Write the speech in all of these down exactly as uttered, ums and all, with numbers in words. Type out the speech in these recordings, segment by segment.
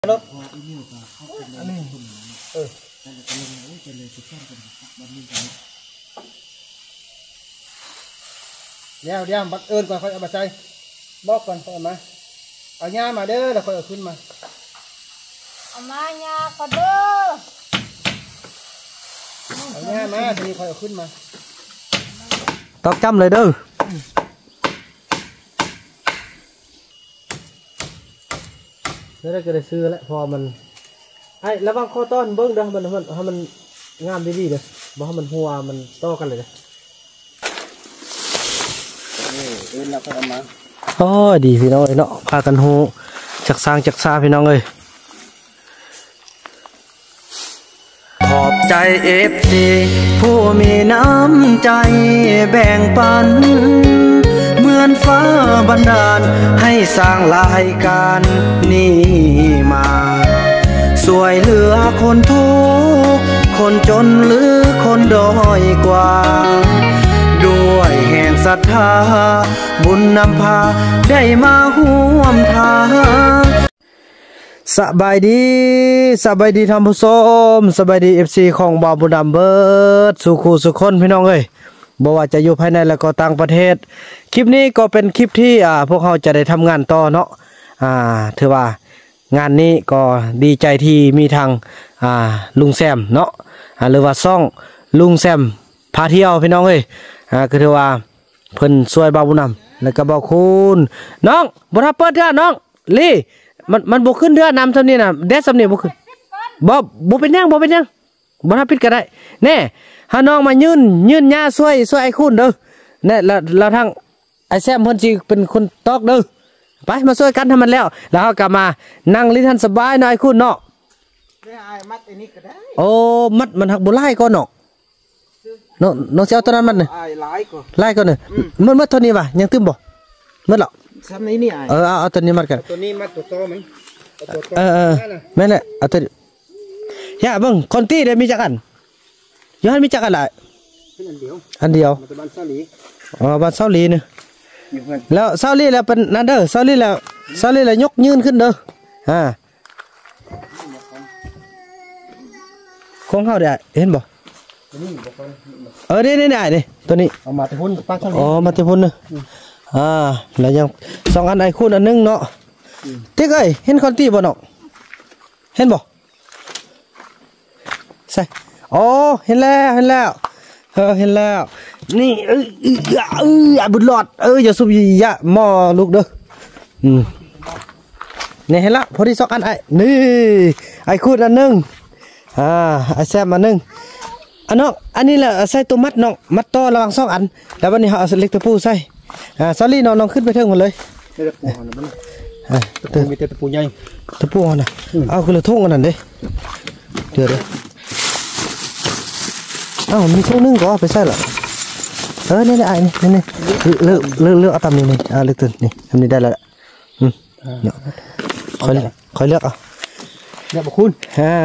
รถอันนี้เออเดี๋ยวเดี๋ยวบัดเอิญก่อนค่อยเอามาใส่บอกก่อนค่อยเอามาเอาหญ้ามาเด้อแล้วค่อยเอาขึ้นมาเอามาหญ้าก็เด้อเอาหญ้ามาทีนี้ค่อยเอาขึ้นมาตอกจำเลยเด้อแล้วได้ก็ได้ซื้อแล้วพอมันไอ้ระวังข้อต้อนเบิ้งเด้อมันมันให้มันงามดีๆเด้อบ่ให้มันหัวมันต่อกันเลยเด้อนี่เอิญเราค่อยเอามาโอ้ดีพี่น้องเอ้ยเนาะพากันหูจักสร้างจักซาพี่น้องเอ้ยขอบใจเอฟซีผู้มีน้ำใจแบ่งปันเหมือนฟ้าบันดาลให้สร้างรายการนี้มาสวยเหลือคนทุกข์คนจนหรือคนด้อยกว่าด้วยแห่งศรัทธาบุญนำพาได้มาร่วมทางสบายดีสบายดีท่านผู้ชมสบายดีเอฟซีของบ่าวบุญดำเบิร์ดสุขูสุขคนพี่น้องเอ้ยบ่ว่าจะอยู่ภายในและก็ต่างประเทศคลิปนี้ก็เป็นคลิปที่อ่าพวกเขาจะได้ทำงานต่อเนาะอ่าถือว่างานนี้ก็ดีใจที่มีทางอ่าลุงแซมเนาะอ่าหรือว่าซ่องลุงแซมพาเที่ยวพี่น้องเอ้ยอ่าคือถือว่าเพิ่นช่วยบ่าวบุญดำแล้วก็บ่าวคุณน้องบ่ทับเปิดเด้อน้องลี่มันมันบ่ขึ้นเด้อนำซำนี้น่ะแดดซำนี้บ่ขึ้นบ่บ่เป็นหยังบ่เป็นหยังบ่ทับปิดก็ได้แน่หาน้องมายืนยืนหญ้าช่วยช่วยไอ้คุณเด้อแน่แล้วแล้วทางไอ้แซมเพิ่นสิเป็นคนตอกเด้อไปมาช่วยกันทำมันแล้วแล้วเฮากลับมานั่งลิ้นทันสบายหน่อยคุณเนาะได้อ้ายมัดอันนี้ก็ได้โอ้มัดมันหักบ่หลายก่อนเนาะเนาะน้องสิเอาตัวนั้นมัดนี่อ้ายหลายก่อนหลายก่อนนี่มันมัดเท่านี้ป่ะยังตึมบ่มัดหรอซ้ำนี้นี่อ้ายเออเอาตัวนี้มัดกันตัวนี้มัดตัวโตมั้ยเออๆแม่นแหละเอาตัวอย่าเบิ่งคอนตี้ได้มีจักอันย้อนมีจักอันหลายอันเดียวอันเดียวมันบ้านเซาหลีอ๋อบ้านเซาหลีนี่แล้วเซาหลีแล้วเป็นนั่นเด้อเซาหลีแล้วเซาหลีแล้วยกยืนขึ้นเด้ออ่าของเฮาได้เห็นบ่เออนี่ๆๆนี่ตัวนี้เอามาแต่พุ่นป้าเซาหลีอ๋อมาแต่พุ่นนึอ่าแล้วยังสองอันไอ้คุณอันนึงเนาะติ๊กเอ้ยเห็นคอนตี้บ่เนาะเห็นบ่ใส่อ๋อเห็นแล้วเห็นแล้วเออเห็นแล้วนี่เออเออเออบุญหลอดเอออย่าสุบอย่าหม้อลูกเด้ออืมนี่เห็นละพอดีสองอันไอ้นี่ไอ้คุณอันนึงอ่าไอ้แซมอันนึงอันน้องอันนี้แหละใส่ตัวมัดน้องมัดต่อระหว่างสองอันแล้ววันนี้เขาเอาเล็กตะปูใส่อ่าซอรี่น้องน้องขึ้นไปเทิงหมดเลยตะปูหันมันอ่าตะปูมีแต่ตะปูใหญ่ตะปูหันน่ะเอาคือละทุ่งกันนั่นเด้เดี๋ยวเด้ออ้าวมีทุ่งนึงก็ไปใส่ละเออนี่นี่ไอ้นี่นี่เลือกเลือกเลือกเอาตามนี้นี่อ่าเลือกตัวนี่ทำนี้ได้แล้วอืมเนี่ยคอยเลือกคอยเลือกเอาเลือกบ่คุณอ่า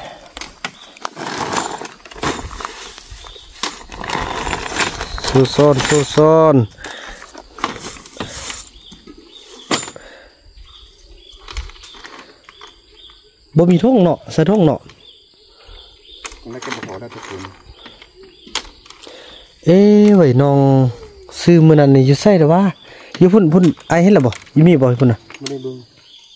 สูซอนสูซอนบ่มีทุ่งเนาะใส่ทุ่งเนาะแล้วก็บ่พอได้ทุกคนเอ้ไว้น้องซื้อมื้อนั้นนี่อยู่ใส่ดอกว่าอยู่พุ่นพุ่นไอ้เห็นแล้วบ่อยู่มีบ่พุ่นน่ะบ่ได้เบิ่ง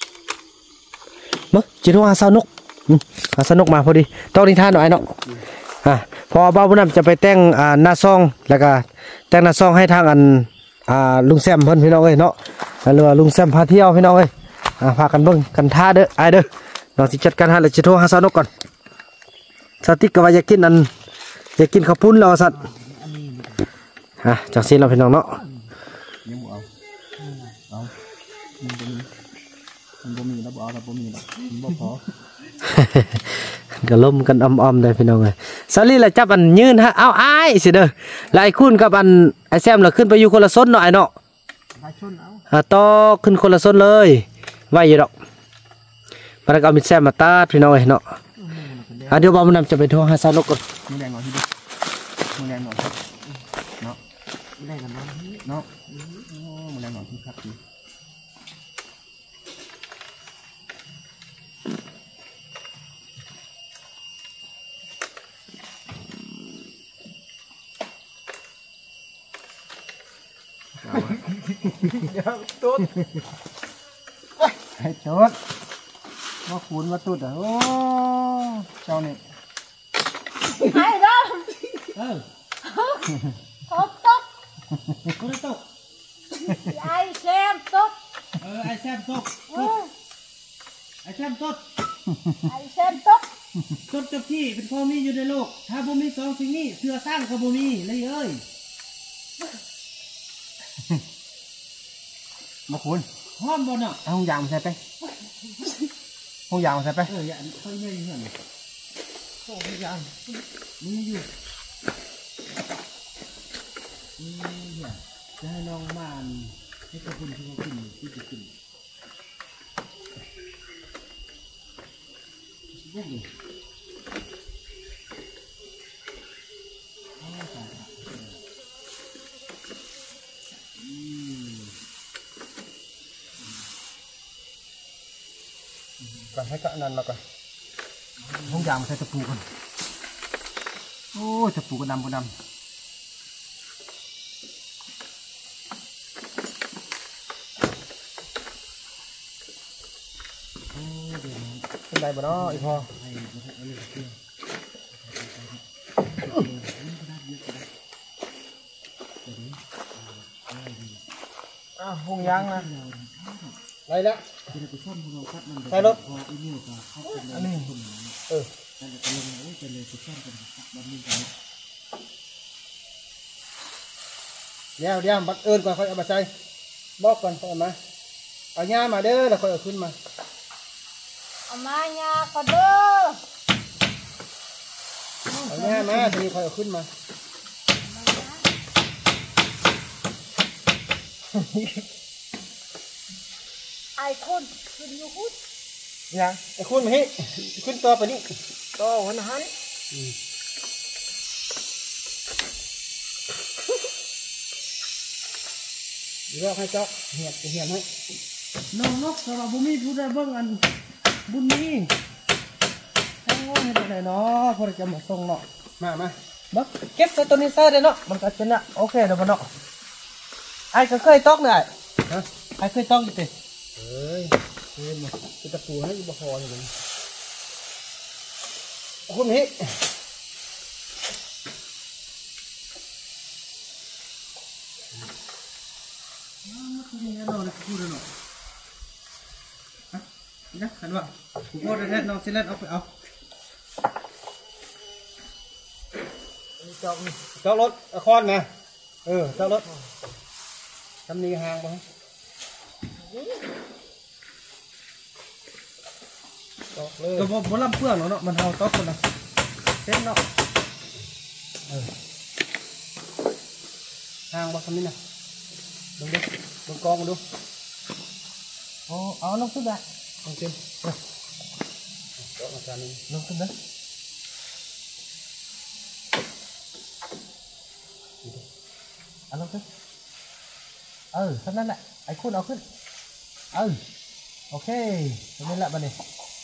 มื้อจิโทรหาสาวนกอืมหาสาวนกมาพอดีต้องนิทานหน่อยเนาะอ่ะพอบ่าวผู้นำจะไปแต่งอ่าหน้าซองแล้วก็แต่งหน้าซองให้ทางอันอ่าลุงแซมเพิ่นพี่น้องเอ้ยเนาะหรือว่าลุงแซมพาเที่ยวพี่น้องเอ้ยอ่าพากันเบิ่งกันท่าเด้ออ้ายเด้อน้องสิจัดการหาแล้วจิโทรหาสาวนกก่อนสติ๊กก็ว่าอยากกินอันอยากกินข้าวปุ้นแล้วสัตว์ฮะจังซี่เราพี่น้องเนาะยังบ่เอาเอามันบ่มีมันบ่มีแล้วบ่เอาแล้วบ่มีแล้วมันบ่พอก็ล้มกันอ้อมๆได้พี่น้องเอ้ยซาลี่ละจับอันยืนฮะเอาอ้ายสิเด้อแล้วไอ้คุณกับอันไอ้แซมล่ะขึ้นไปอยู่คนละซนเนาะไอ้เนาะหาชนเอาอ่าต่อขึ้นคนละซนเลยไว้อยู่ดอกมันก็เอามิดแซมมาตัดพี่น้องเอ้ยเนาะอ่ะเดี๋ยวบ่าวมันนำจะไปโทรหาสาวนกก่อนมือแรงหน่อยทีเดียวมือแรงหน่อยเนาะได้กันเนาะเนาะโอ้มือแรงหน่อยที่ครับทีตุ๊ดไอ้ชดมาขุนมาตุ๊ดอ่ะโอ้เจ้านี่ไอ้ดอมเออตกตกคนตกไอ้แซมตกเออไอ้แซมตกไอ้แซมตกไอ้แซมตกต้นกับที่เป็นของมีอยู่ในโลกถ้าบ่มีสองสิ่งนี้เสือสร้างก็บ่มีเลยเอ้ยมาขุนหอมบ่เนาะเอาห้องยางมาใส่ไปห้องยางมาใส่ไปเอออย่าเขาใหญ่เหือนโอ้ยยังมีอยู่นี่อย่าจะให้น้องมานให้กระพุนที่เขากินที่จะกินพวกนี้ก่อนให้กะนันมาก่อนห้องยางมาใส่ตะปูก่อนโอ้ตะปูก็ดำก็ดำเป็นไรบ่เนาะอีพออ้าวห้องยางนะไรแล้วใส่รถอันนี้เออเดี๋ยวเดี๋ยวบัดเอิญก่อนค่อยเอามาใส่บอกก่อนค่อยเอามาเอาหญ้ามาเด้อแล้วค่อยเอาขึ้นมาเอามาญาก็เด้อเอาหญ้ามาทีนี้ค่อยเอาขึ้นมาไอ้คนขึ้นอยู่หุ้นยังไอ้คุณมาให้ขึ้นต่อไปนี่ต่อหันหันเดี๋ยวให้เจ้าเหียดเหียดให้น้องนกสำหรับบุมีผู้ใดเบิ่งอันบุญนี้โอ้ยเฮ็ดได้เนาะพอจะมาส่งเนาะมามาบักเก็บตัวนี้ใส่ได้เนาะมันก็จะน่ะโอเคเด้อบ่เนาะไอ้ก็เคยตอกเนี่ยฮะไอ้เคยตอกอยู่ติเฮ้ยเฮ้ยมาตะปูให้บะคออยู่เลยคุณมาให้นี่เนาะพูดเนาะฮะนี่นะคันว่ากูโคตรแท้ๆน้องสิเล่นเอาไปเอาเจ้าเจ้ารถเอาค้อนมาเออเจ้ารถทำนี้ห่างไปตอกเลยก็บ่บ่ลำเพื่อนเนาะมันเฮาตอกคนน่ะเต็มเนาะห่างบ่ทำนี้นะดูดิดูกองมาดูโอ้เอาลงขึ้นได้ลองเต็มเออเจาะมาจานนี้ลงขึ้นเด้อเอาลงขึ้นเออเท่านั้นแหละไอ้คุณเอาขึ้นเออโอเคตรงนี้แหละบัดนี้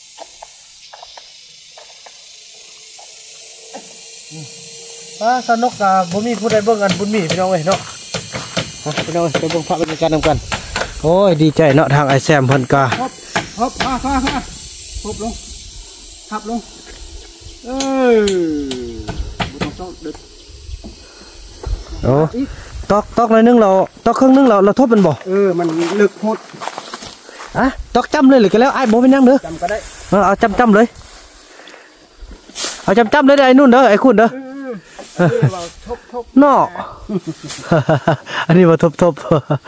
ป้าสนุกกับบุญมีผู้ใดเบิ่งกันบุญมีพี่น้องเอ้ยเนาะพี่น้องไปเบิ่งพระบรรยากาศนำกันโอ้ยดีใจเนาะทางไอ้แซมเพิ่นกาฮบฮบมามามาฮบลงทับลงเออบุต้องต้องดึกโอ้ตอกตอกหน่อยนึงเราตอกครึ่งนึงเราเราทบเป็นบ่เออมันลึกโหดอะตอกจำเลยหรือกันแล้วไอ้บ่เป็นยังเด้อจำก็ได้เออเอาจำจำเลยเอาจำจำเลยไอ้นู่นเด้อไอ้คุณเด้อเออเราทบทบนอก อันนี้มาทบทบ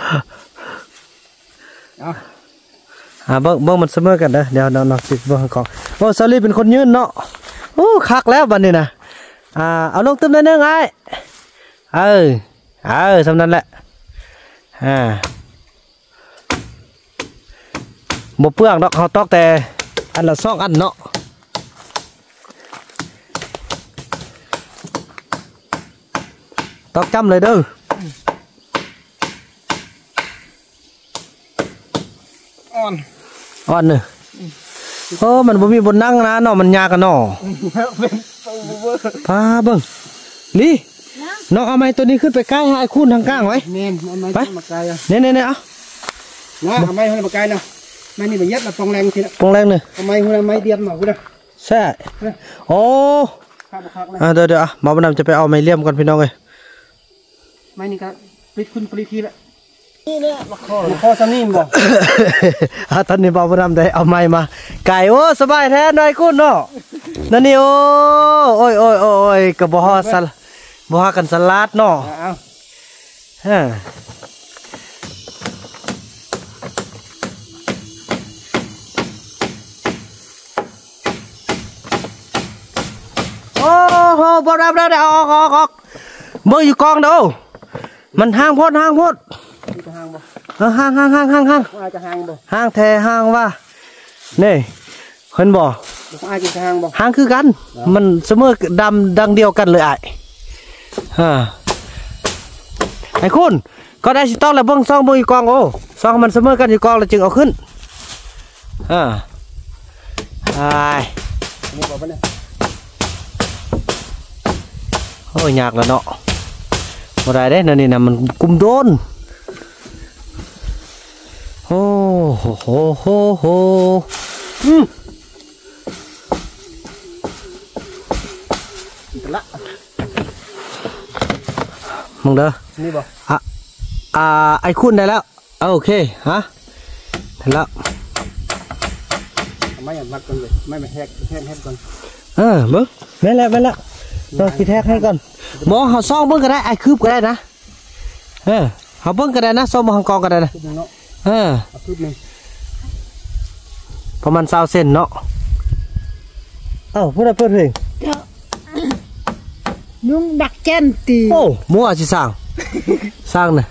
เอาอ่าเบิ่งเบิ่งมันเสมอกันเด้อเดี๋ยวน้องๆสิเบิ่งก่อนโอ้ซาลีเป็นคนยืนเนาะโอ้คักแล้วบัดนี้นะอ่าเอาลงตึ้มหน่อยนึงไอ้เออเออสำนั้นแหละอ่าบ่เปลืองดอกเฮาตอกแต่อันละสองอันเนาะตอกจำเลยเด้ออ่อนอ่อนเนอะโอ้มันบ่มีบนนั่งนะเนาะมันยากกันเนาะเป็นตัวเวอร์พาเบิ่งนี่น้องเอาไม้ตัวนี้ขึ้นไปใกล้ให้ไอ้คุณทางกลางไว้แม่นเอาไม้มาไกลอ่ะเนี่ยเนี่ยเนี่ยเอานะเอาไม้ให้มาไกลเนาะไม้นี่มันยัดมาปองแรงทีละปงแรงหนึ่งเอาไม้หุ่นไม้เดียมมาคุณนะใช่โอ้ข้าวบุคักเลยอ่าเดี๋ยวเดี๋ยวหมอประนำจะไปเอาไม้เลี่ยมก่อนพี่น้องเลยไม้นี่ก็ปลิดคุณปลิดทีละนี่เนี่ยมาข้อมาข้อซ้ำนี่บ่อ่าตอนนี้หมอประนำได้เอาไม้มาไก่โอ้สบายแท้นายคุณเนาะนั่นนี่โอ้โอ้ยโอ้ยโอ้ยกับบ่ฮอสัลบ่ฮอกันสลัดเนาะเอาฮะโอ้โหบ่รับแล้วได้ออกออกออกเบิ่งอยู่กองเด้อมันห่างโพดห่างโพดจะห่างบ่เออห่างห่างห่างห่างห่างว่าจะห่างบ่ห่างแท้ห่างว่านี่เห็นบ่ว่าจะห่างบ่ห่างคือกัน มันเสมอดำดังเดียวกันเลยไอ้ฮะไอ้คุณก็ได้สิต้องแล้วเบิ่งซองเบิ่งอยู่กองโอ้ซองมันเสมอกันอยู่กองแล้วจึงเอาขึ้นอ่าไอ้นี่บ่ปะเนี่ยโอ้ยยากแล้วเนาะบ่ได้เด้นั่นนี่นะมันกุมโดนโอ้โหโหโหโหอืมละมึงเด้อนี่บ่อ่ะอ่าไอ้คุณได้แล้วเอาโอเคฮะได้แล้วไม่อย่างมัดก่อนเลยไม่มาแทกแทกแทกก่อนเออมึงแม่นแล้วแม่นแล้วเราสิแทกให้ก่อนหมอเขาซ่องเบิ่งก็ได้ไอ้คืบก็ได้นะเออเขาเบิ่งก็ได้นะซ่อมหังกองก็ได้นะคืบนึงเนาะเออเอาคืบนึงประมาณเศร้าเส้นเนาะเอ้าพูดอะไรเปิดเพลงนุ่งดักเจนตีโอ้มัวสิสร้างสร้างน่ะ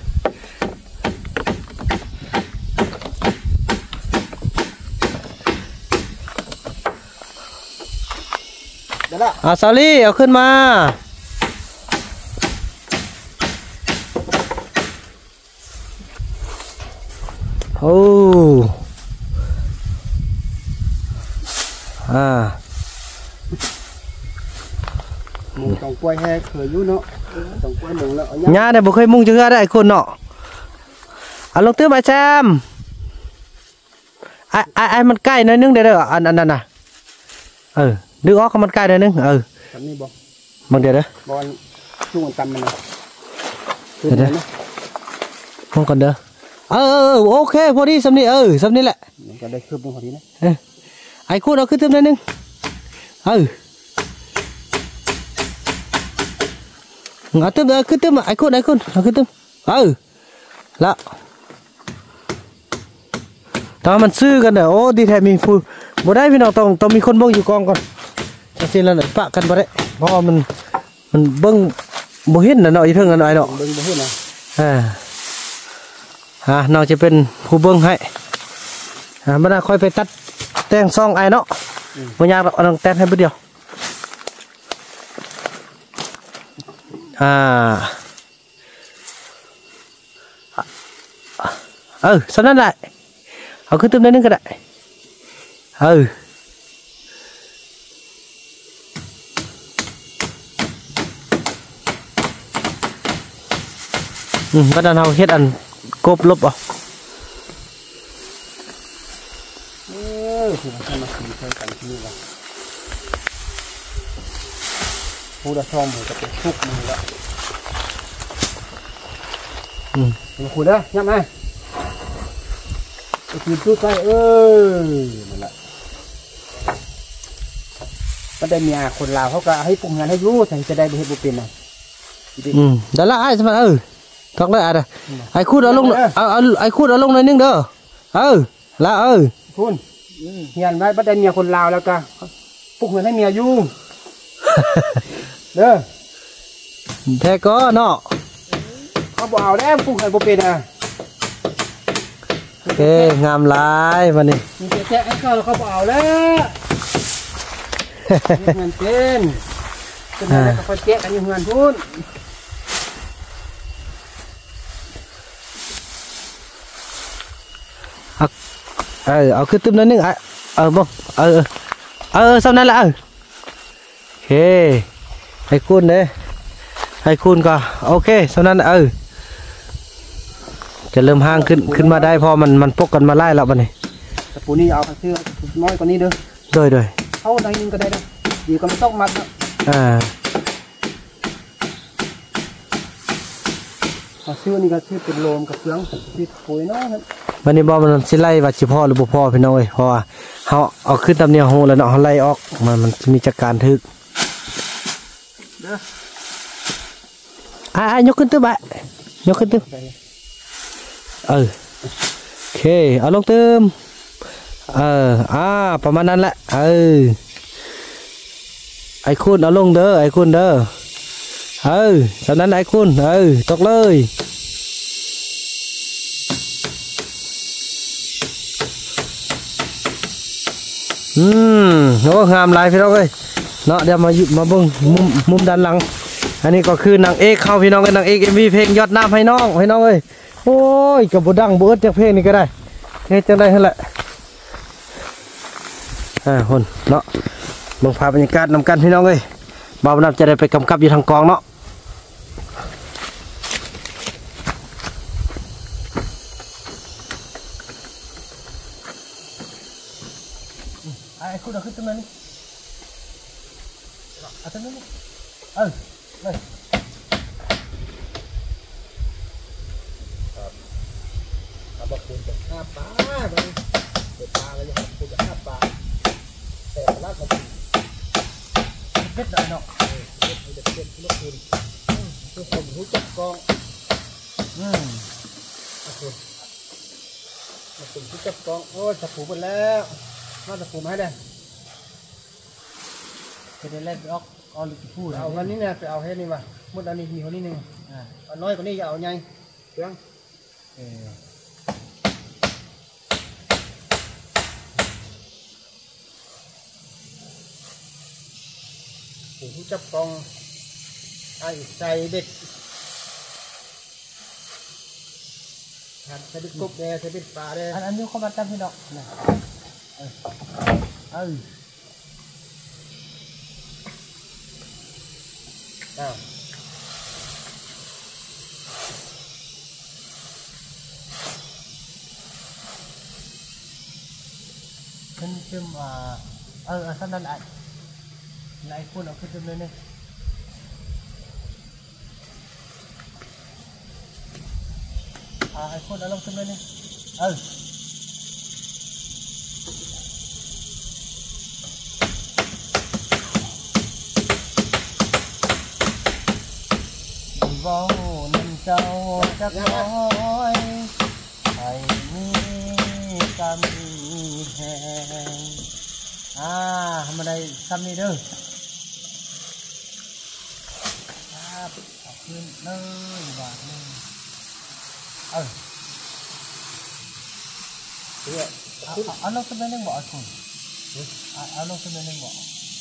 เดี๋ยวละอ่าซาลี่เอาขึ้นมาโอ้อ่าหมูต้องกล้วยแห่เคยอยู่เนาะต้องกล้วยหนึ่งแล้วเอาญาเนี่ยบ่เคยมุ่งจะเฮือได้คนเนาะเอาลงตื้อมาแซมไอ้ไอ้ไอ้มันใกล้หน่อยนึงเด้อเด้ออันอันนั้นน่ะเออดึงออกก็มันใกล้หน่อยนึงเออทำนี่บ่มึงเดี๋ยวเด้อบอลช่วงตำมันนะเดี๋ยวเด้อมึงก่อนเด้อเออเออโอเคพอดีสำนี้เออสำนี้แหละมันก็ได้คืบนึงพอดีนะเออไอ้คูดเอาขึ้นตื้มหน่อยนึงเออเอาตื้มเออขึ้นตื้มไอ้คูดไอ้คูดเอาขึ้นตื้มเออแล้วถ้ามันซื้อกันเด้อโอ้ดีแท้มีผู้บ่ได้พี่น้องต้องต้องมีคนเบิ่งอยู่กองก่อนจังซี่แล้วน่ะปะกันบ่ได้เพราะว่ามันมันเบิ่งบ่เห็นน่ะเนาะอีเทิงกันหน่อยเนาะเบิ่งบ่เห็นนะอ่าฮะน้องจะเป็นผู้เบิ่งให้อ่าบ่ได้ค่อยไปตัดแต่งซองไอ้เนาะบ่ยากหรอกเอาน้องแต่งให้เบิดเดียวอ่าเออสำนั้นแหละเอาขึ้นตึ้มได้นึงก็ได้เอออืมก็ดันเอาเฮ็ดอันกบลบเอาเออคือมันมาคืนเคยกันที่นี่ว่ะผู้ดาช่องมันจะเป็นทุกมือละอืมมาคุยเด้อยับไหมไปคืนตู้ใส่เออนั่นแหละก็ได้เมียคนลาวเขาก็ให้ปรุงงานให้รู้ถึงจะได้ไปเฮ็ดบุเป็นน่ะอืมเดี๋ยวละไอ้สมัยเออทอกได้อ่ะไอ้คูดเอาลงเอาเอาไอ้คูดเอาลงหน่อยนึงเด้อเออละเออคุณเฮียนไว้บ่ได้เมียคนลาวแล้วก็ปลุกเงินให้เมียอยู่ เด้อแท้ก็เนาะเขาบอกเอาแล้วปลุกเงินบ่เป็นอ่ะโอเคงามหลายวันนี้มีแต่แจ๊ะให้เขาเขาบอกเอาแล้วเงินเป็นเป็นอะไรก็คนแจ๊ะกันอยู่เงินพูนเออเอาขึ้นตึ้มหนิดนึงอ่ะเออบ่เออเออสำนั้นละเออโอเคไอ้คุณเด้ไอ้คุณก็โอเคเท่านั้นเออจะเริ่มห่างขึ้นขึ้นมาได้พอมันมันปกกันมาไล่แล้วบัดนี้ตะปูนี่เอาเสื้อน้อยกว่านี้เด้อโดยโดยเข้าหน่อยนึงก็ได้เด้อเดี๋ยวก็ไม่ต้องมัดแล้วอ่าเสื้อนี่ก็ชื่อเป็นโลมกับเฟืองชื่อปุ๋ยน้อยครับวันนี้บอมันสิไล่ว่าสิพ่อหรือบ่พ่อพี่น้องเอ้ยเพราะว่าเขาเอาขึ้นตำเนียงหูแล้วเนาะเขาไล่ออกมันมันมีจัดการทึกเด้ออ่ายกขึ้นตึ้บะยกขึ้นตึ้บเออโอเคเอาลงตึ้มเอออ่าประมาณนั้นแหละเออไอ้คุณเอาลงเด้อไอ้คุณเด้อเออฉะนั้นไอ้คุณเออตกเลยอืมโอ้งามลายพี่น้องเอ้ยเนาะเดี๋ยวมาหยิบมาเบิ้งมุมมุมด้านหลังอันนี้ก็คือนางเอกเข้าพี่น้องกันนางเอกเอ็มวีเพลงยอดน้ำให้น้องให้น้องเอ้ยโอ้ยกับบุดังบุดจากเพลงนี้ก็ได้เฮ็ดจังได้หั่นแหละอ่าคนเนาะเบิ่งภาพบรรยากาศนำกันพี่น้องเอ้ยบ่าวนับจะได้ไปกำกับอยู่ทางกองเนาะไอ้คุณเอาขึ้นตรงนั้นนี่เอาตรงนั้นนี่เออเลยเอาบอกคุณจะห้าปลาไปเปิดปลาเลยครับคุณจะห้าปลาแต่ละก็เด็ดหน่อยเนาะเด็ดเด็ดเด็ดลูกคุณทุกคนรู้จักกองอืมโอเคมาถึงรู้จักกองโอ้ยตะปูหมดแล้วมาตะปูมาให้ได้จะได้เล่นออกเอาลูกพูดเอาวันนี้เนี่ยไปเอาให้นี่มาหมดอันนี้มีคนนี้หนึ่งอ่าน้อยกว่านี้อย่าเอาไงเรื่องเออผู้จับกองไอ้ใส่เบ็ดหัดใส่เบ็ดกบเลยใส่เบ็ดปลาเลยอันอันนี้เขามาจับพี่ดอกนะเออเอออ้าวขึ้นขึ้นอ่าเออสั้นนั่นไอ้ไอ้คุณเอาขึ้นขึ้นเลยเนี่ยอ่าไอ้คุณเอาลงขึ้นเลยเนี่ยเออว้าวนั่นเจ้าจักน้อยไอ้มีกำแหงอ่าทำอะไรทำนี่เด้อครับเอาขึ้นเลยบาทนึงเออเอาเอาลงขึ้นไปนึงบ่ไอ้คุณเอาลงขึ้นไปนึงบ่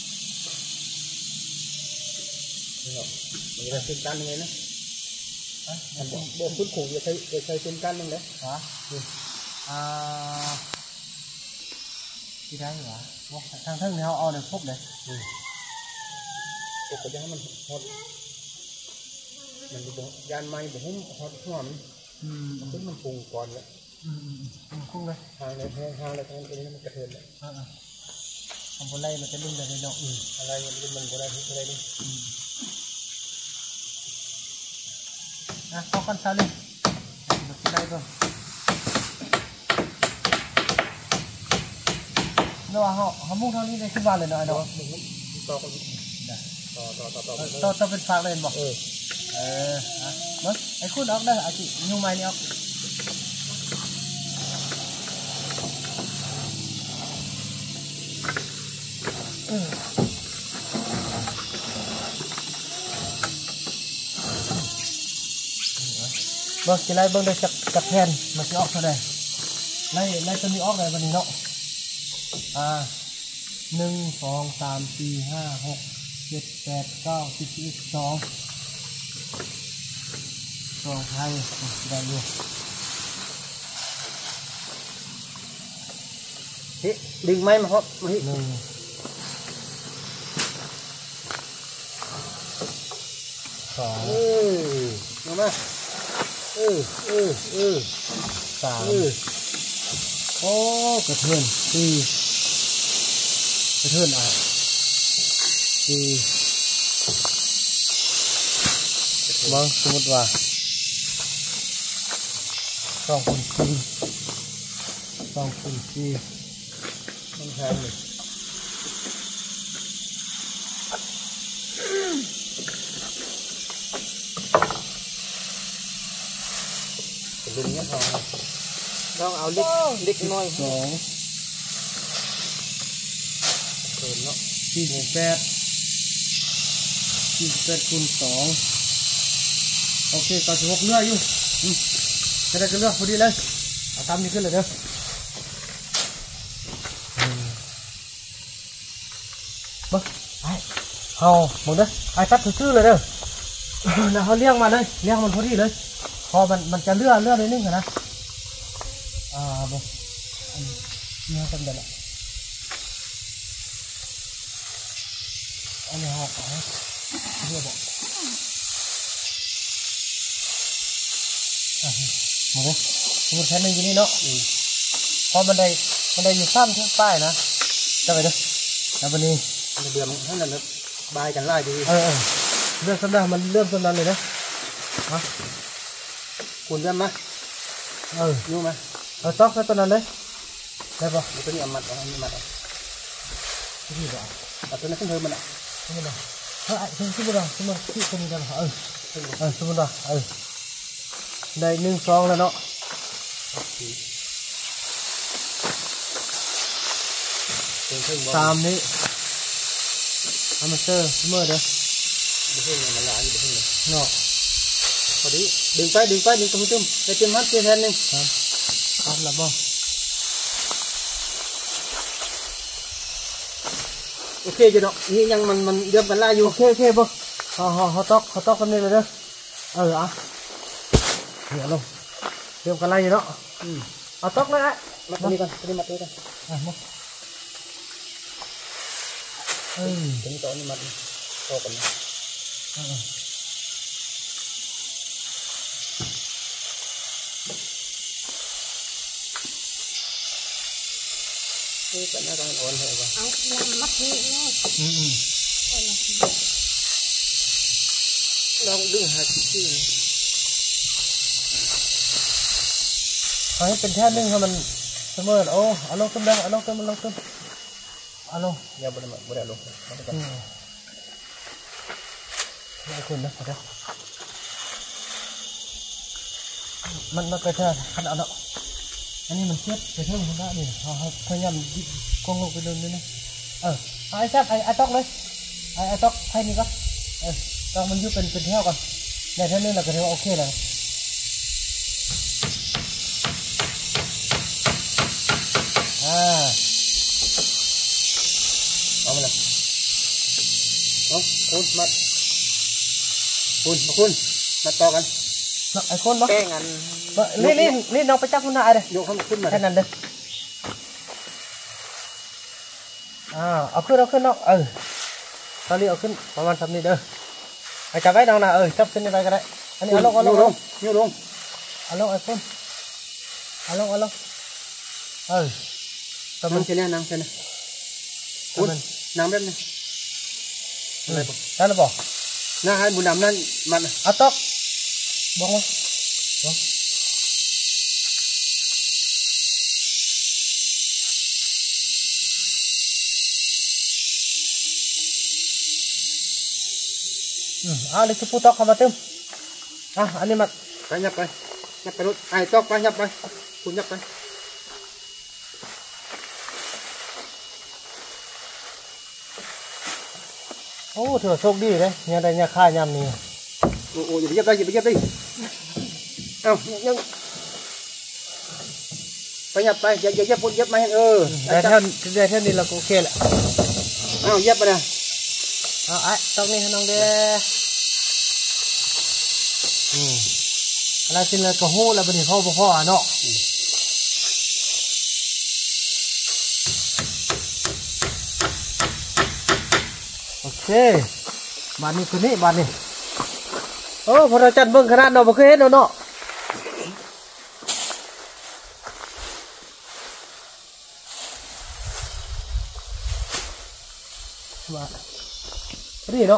มันจะเป็นการยังไงนะมันบอกบอกชุดขู่จะใช้จะใช้เป็นการยังไงฮะอ่าที่ได้เหรอว่าทางเทิงเนี่ยเขาเอาเนี่ยพบเลยปกติมันฮอตมันบอกยานไม้บอกหุ้มฮอตหัวมันอืมขึ้นมันปรุงก่อนแล้วอืมอืมคุ้งเลยทางในทางทางในทางนี้มันกระเทือนเลยอ่าทำบนไร่มันจะลุ่มเลยเนาะอะไรมันมันก็ได้ทุกอะไรดิอ่ะเข้ากันซะเลยดูที่ไรก่อนเนาะเขาเขามุ่งเท่านี้ได้ขึ้นบ้านเลยเนาะเนาะต่อต่อต่อต่อต่อต่อต่อเป็นฝากเลยบอกเออเออฮะมั้งไอ้คุณออกได้อาจิยุ่งไหมเนี่ยออกเบิกจะไล่เบิ้งได้จับจับแทนมันจะออกเท่าไหร่ไล่ไล่ตัวนี้ออกเลยวันนี้เนาะอ่าหนึ่งสองสามสี่ห้าหกเจ็ดแปดเก้าสิบสิบเอ็ดสองสองไทยได้เลยเฮ้ดึงไม้มาครับหนึ่งสองเออมามาเออเออเออสามโอ้กระเทือนสี่กระเทือนอ่ะสี่มองสมมติว่าสองคูณสี่สองคูณสี่ต้องใช้เลยลุงเนี่ยพอต้องเอาเล็กเล็กน้อยสองเกินเนาะสี่สิบแปดสี่สิบแปดคูณสองโอเคเก้าสิบหกเนื้ออยู่จะได้กันเลือกพอดีเลยเอาตามนี้ขึ้นเลยเด้อมาไอ้เอาหมดเด้อไอ้ตัดซื่อเลยเด้อแล้วเขาเลี้ยงมาเลยเลี้ยงมันพอดีเลยพอมันมันจะเลื่อนเลื่อนนิดนึงนะอ่าบ่เนื้อกันเดี๋ยวละอันนี้หอกเอาเรียบบอกหมดเลยสมมติแค่นึงอยู่นี่เนาะพอมันได้มันได้อยู่ซ้ำทั้งป้ายนะจะไปเด้อแล้ววันนี้เดือดให้นั่นเลยบายกันไล่ดีเออเออเรื่องสำนักมันเริ่มสำนักเลยนะฮะคุณเริ่มไหมเออยุ่งไหมเออต๊อกแล้วตัวนั้นเลยได้ปะตัวนี้เอามัดเอาอันนี้มัดเอาที่บ่เอาตัวนั้นขึ้นเธอมันอ่ะขึ้นมาเฮ้ยขึ้นขึ้นมาดอขึ้นมาที่คนนี้ได้ปะเออเออขึ้นมาดอเออได้หนึ่งสองแล้วเนาะตามนี้เอามาเซอร์เมื่อเด้อดึงขึ้นมาหลายอยู่ดึงขึ้นเลยเนาะพอดีดึงไปดึงไปดึงตรงจุ่มไปเตรียมมัดเตรียมแทนหนึ่งครับครับหลับบ้างโอเคจ้ะเนาะนี่ยังมันมันเดือดกันไล่อยู่โอเคโอเคบ้างเขาเขาเขาตอกเขาตอกกันนี่เลยเด้อเอออ่ะเดี๋ยวลงเดือดกันไล่อยู่เนาะเอาตอกเลยไอ้มัดตรงนี้กันตรงนี้มัดตรงนี้กันอ่ะมาเออตรงนี้ตอนนี้มัดพอกันนะนี่เป็นอะไรอ่อนเหรอวะเอาน้ำมัดนี่เนาะอืมอืมลองดึงหักที่เอาให้เป็นแท่นึงให้มันเสมอโอ้เอาลงขึ้นได้เอาลงขึ้นมันลงขึ้นเอาลงอย่าบดมันบดเอาลงอืมเอาขึ้นนะเดี๋ยวมันมันไปเท่าขนาดนั้นอันนี้มันเทียบไปเท่าคนละนี่เขาพยายามกองลงไปเดินเลยนะเออไอ้แซ่บไอ้ไอ้ต๊อกเลยไอ้ไอ้ต๊อกให้นี่ก็เออต๊อกมันยุบเป็นเป็นเท่ากันในเท่านี้เราก็ถือว่าโอเคเลยอ่าเอามาเลยเอาคุณมาคุณมาคุณมาต่อกันไอ้คนบ่แก้งันนี่นี่นี่น้องไปจับคุณนายเลยโยกขึ้นมาแค่นั้นเลยอ่าเอาขึ้นเอาขึ้นเนาะเออตอนนี้เอาขึ้นประมาณสามนี้เด้อไอ้จับไว้น้องนะเออจับขึ้นไปก็ได้อันนี้เอาลงเอาลงเอาลงเอาลงเอาลงไอ้คนเอาลงเอาลงเออตัวมันเช่นนี้นางเช่นนี้คุณนางแบบนี้อะไรบ่ได้หรือเปล่าน้าให้บุญนำนั่นมันเอาต๊อกบอกว่าบอกอืมอ่าเลยจะพูดต๊อกเข้ามาเติมอ่ะอันนี้มาไปยับไปยับไปรถไอ้ต๊อกไปยับไปคุณยับไปโอ้เถอะโชคดีเลยเนี่ยได้เนี่ยค่ายำนี่โอ้โหอย่าไปยับได้อย่าไปยับดิเอ้ายังไปยับไปอย่าอย่ายับพุ่นยับมาเออได้เท่าได้เท่านี้เราก็โอเคแหละเอ้ายับไปนะเอาไอ้ตรงนี้ให้น้องเด้ออืมอะไรกินเลยก็โหแล้วเป็นพ่อพ่อเนาะโอเคบานนี้ตัวนี้บานนี้โอ้พอเราจัดเบิ่งขนาดเนาะบ่เคยเห็นเนาะเนาะมาดีเนาะ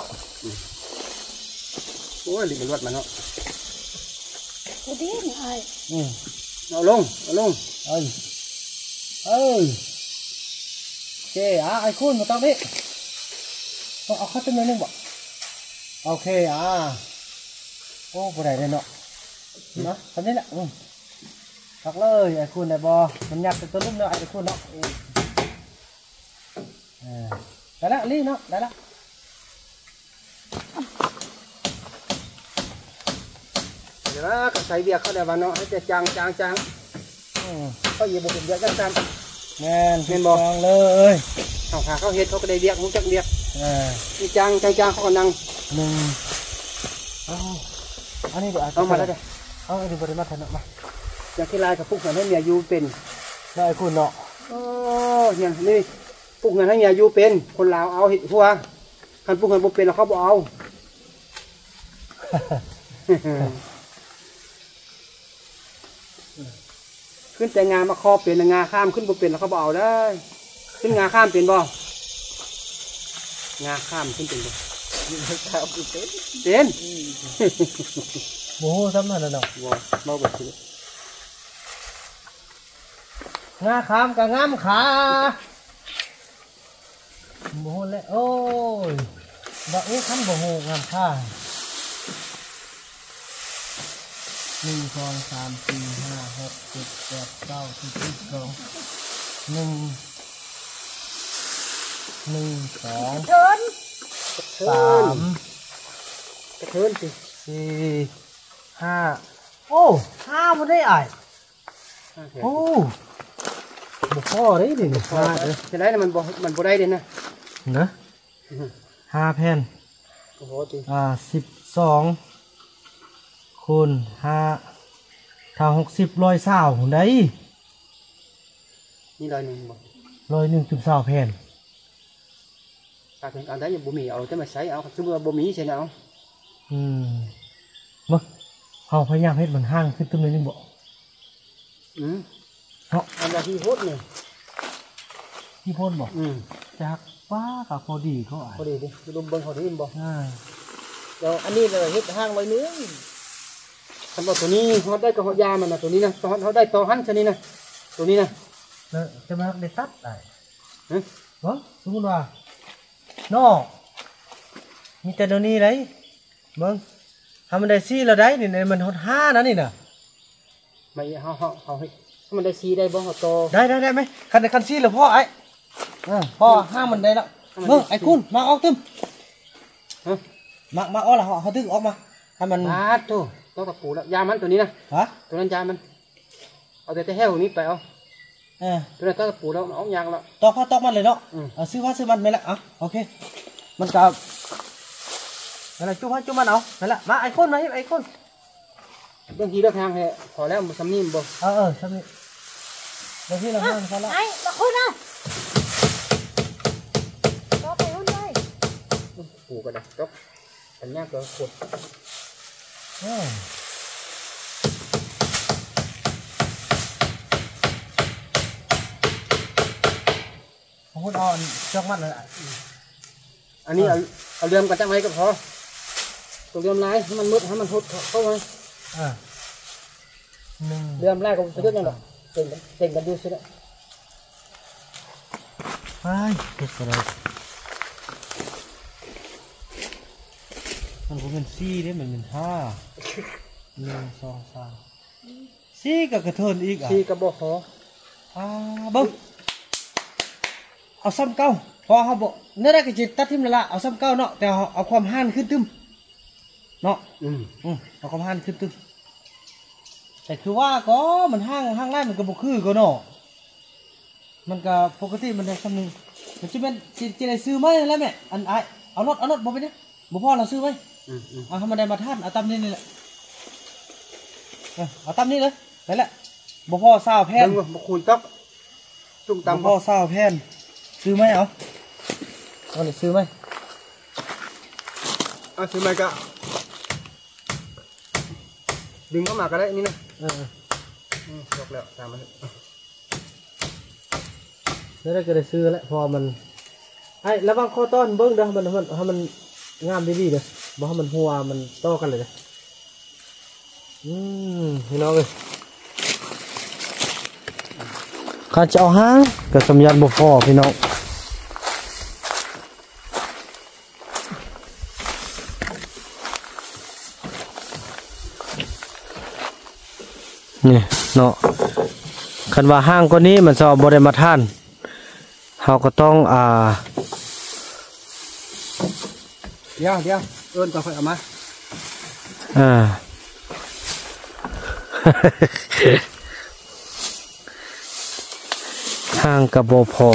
โอ้ยลิ้นมันรวดมาเนาะกูดีนี่ไอ้อืมเอาลงเอาลงเอ้ยเอ้ยโอเคอ่ะไอ้คุณมาตั้งนี่ต้องเอาเข้าตัวนึงบ่โอเคอ่ะโอ้บ่ได้เลยเนาะเนาะทำนี่แหละอืมตักเลยไอ้คุณได้บ่มันยัดเป็นตัวลุ่มเนาะไอ้คุณเนาะเออได้ละลี่เนาะได้ละเดี๋ยวนะใส่เบียร์เข้าได้บ้านเนาะให้จะจางจางจางเขาเหยียบบุกเบียร์จังจังแม่นเป็นบ่เลยเขาพาเขาเฮ็ดเขาก็ได้เบียร์มุจักเบียร์นี่จางจางจางเขาก็นั่งหนึ่งเอาอันนี้เดี๋ยวเอามาแล้วเด้อเอาอันนี้บริมาทันเนาะมาอยากที่ลายกับพวกนั้นให้เมียอยู่เป็นได้คุณเนาะโอ้ยังนี่พวกนั้นให้เมียอยู่เป็นคนลาวเอาเห็ดหัวคันพวกนั้นบ่เป็นเราเขาบ่เอาขึ้นแต่งามาคอเป็นงาข้ามขึ้นบ่เป็นแล้วเขาบ่เอาได้ขึ้นงาข้ามเป็นบ่งาข้ามขึ้นเป็นบ่เป็นโอ้ซ้ำนั่นน่ะเนาะบ่เมาบ่สิงาข้ามกับงามขาโมเลยโอ้ยบ่เอ๊ะคันบ่โหงามขาหนึ่งสองสามสี่ห้าหกเจ็ดแปดเก้าสิบสิบสองหนึ่งหนึ่งสองเดินสามกระเทินสิสี่ห้าโอ้ห้ามันได้อ่ะโอ้บุพ่อได้ดิห้าเลยจะได้นะมันบ่มันบ่ได้เด่นนะเนอะห้าแผ่นโอ้โหจริงอ่าสิบสองคูณห้าถ้าหกสิบร้อยสาวได้นี่ร้อยหนึ่งบ่ร้อยหนึ่งจุดสาวแผ่นถ้าเป็นอันใดยังบ่มีเอาจะมาใช้เอาสมมติว่าบ่มีใช่ไหมเอาอืมมาเขาพยายามให้มันห่างขึ้นตัวนึงบ่อืมเนาะอันนี้ที่โพดเนี่ยที่โพดบ่อืมจากป้ากับพอดีเขาอ่ะพอดีดิดูเบิ้งพอดีบ่อ่าเดี๋ยวอันนี้เราเฮ็ดห่างไว้นึงสำหรับตัวนี้เขาได้กับยามันนะตัวนี้นะเขาได้ต่อหันชนิดนะตัวนี้นะจะมาได้ตัดได้ฮะวะสมมติว่าน้อมีแต่ตัวนี้เลยเบิ้งทำมันได้ซีเราได้นี่ในมันหดห้านะนี่นะไม่เขาเขาเขาให้ถ้ามันได้ซีได้บ้างเขาโตได้ได้ได้ไหมคันคันซีหรือพ่อไอ้พ่อห้ามันได้แล้วเบิ้งไอ้คุณมาออกตึ้มมามาออกละเขาเขาตึ้งออกมาให้มันมาตัวตัวตะปูแล้วยามันตัวนี้นะฮะตัวนั้นยามันเอาแต่แต่แห้วนี้ไปเอาเออตัวนั้นตัวตะปูแล้วมันออกยางแล้วตอกพ่อตอกมันเลยเนาะเอาซื้อว่าซื้อมันไม่ละอ่ะโอเคมันกับอะไรจุ๊บจุ๊บมันเอาไม่ละมาไอ้คนมาไอ้คนบางทีเราทางแห่พอแล้วมันซ้ำนิ่มบ่เออเออซ้ำนิ่มบางทีเราทางพอแล้วไอ้มาคุณนะก็ไปหุ่นเลยปูกันนะจ๊อกอันนี้ก็ขดผมพูดอ่อนจ้องมันเลยอันนี้เอาเอาเรื่อมกันจังไว้ก็พอตัวเรื่อมลายให้มันมุดให้มันทดเข้ามาเรื่อมลายก็จะเยอะนั่นหรอเก่งกันเก่งกันดูสิละไปเก็บอะไรมันก็เป็นซี่ได้เหมือนเป็นห้าหนึ่งสองสามซี่กับกระเทินอีกอ่ะซี่กับบ่อหออ่าบึ้งเอาซ้ำเก้าพอเขาบอกเนื้อได้กระจิตตัดทิมละละเอาซ้ำเก้าเนาะแต่เอาความห่านขึ้นตึ้มเนาะอืมอืมเอาความห่านขึ้นตึ้มแต่คือว่าก็มันห้างห้างไร่มันก็บุคือก็เนาะมันก็ปกติมันได้คำนึงมันจะเป็นจะจะได้ซื้อไหมแล้วแม่อันไอเอารถเอารถบ่ไปเนี่ยบ่พ่อเราซื้อไหมเอาทำมาได้มาท่านเอาตำนี่นี่แหละเอาตำนี่เลยนั่นแหละบ่พ่อเศร้าแพนบ่คูณต๊อกจุ่มตำบ่พ่อเศร้าแพนซื้อไหมเอาเอาเลยซื้อไหมเอาซื้อไหมกะดึงเข้ามาก็ได้นี่นะเออยกแล้วตามมันแล้วได้ก็ได้ซื้อแล้วพอมันไอ้ระวังคอต้อนเบิ้งเด้อมันมันให้มันงามดีๆเด้อบ่ให้มันหัวมันต่อกันเลยเด้ออืมพี่น้องเอ้ยข้าจะเอาห้างกับสมยันบ่พอพี่น้องนี่เนาะคันว่าห้างกว่านี้มันจะเอาบ่ได้มาท่านเราก็ต้องอ่าเดี๋ยวเดี๋ยวเอิ้นก่อนค่อยเอามาอ่า ห้างกับบ่พอ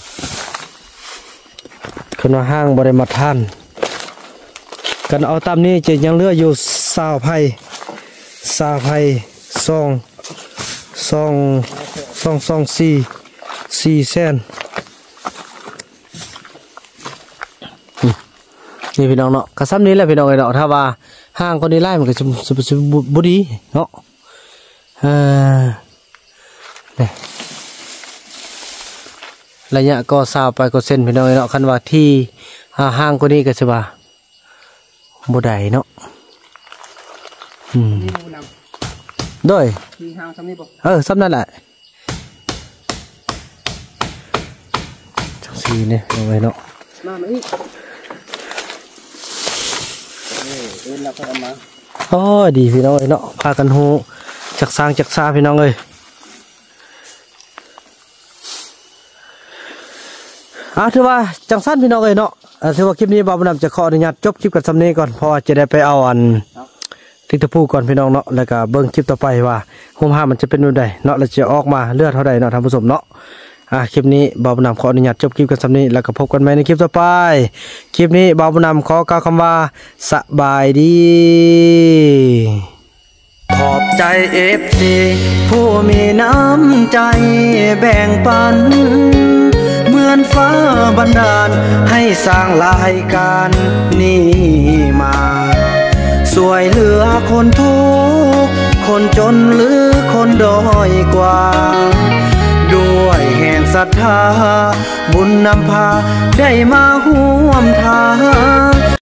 คันว่าห้างบ่ได้มาท่านกันเอาตามนี้จะยังเหลืออยู่สาวไผ่สาวไผ่ซองซองซองซองสี่สี่แสนนี่พี่น้องเนาะกระซ้ำนี้แหละพี่น้องไอ้เนาะถ้าว่าห้างคนนี้ไล่มันก็จะจะบุดีเนาะอ่าเนี่ยระยะก็สาวไปก็เส้นพี่น้องไอ้เนาะคันว่าที่ห้างคนนี้ก็จะว่าบุได้เนาะอืมนี่มูนด้วยำที่ห้างซ้ำนี่บอกเออซ้ำนั่นแหละจังสีเนี่ยเอาไว้เนาะมามาอีกนี่เอิ้นแล้วค่อยเอามาโอ้ดีพี่น้องเอ้ยเนาะพากันหูจักสร้างจักซาพี่น้องเอ้ยอ่ะถือว่าจังสั้นพี่น้องเอ้ยเนาะอ่ะถือว่าคลิปนี้บ่าวบุญนำจะขออนุญาตจบคลิปกันสำเนียงก่อนเพราะว่าจะได้ไปเอาอันทิกตะพูก่อนพี่น้องเนาะแล้วก็เบิ่งคลิปต่อไปว่าโฮมห้ามันจะเป็นแบบใดเนาะแล้วจะออกมาเลือดเท่าใดเนาะท่านผู้ชมเนาะอ่ะคลิปนี้บ่าวบุญนำขออนุญาตจบคลิปกันสำเนียงแล้วก็พบกันใหม่ในคลิปต่อไปคลิปนี้บ่าวบุญนำขอกล่าวคำว่าสบายดีขอบใจ เอฟ ซี ผู้มีน้ำใจแบ่งปันเหมือนฟ้าบันดาลให้สร้างรายการนี้มาสวยเหลือคนทุกข์คนจนหรือคนด้อยกว่าด้วยแห่งศรัทธาบุญนำพาได้มาห่วมทาง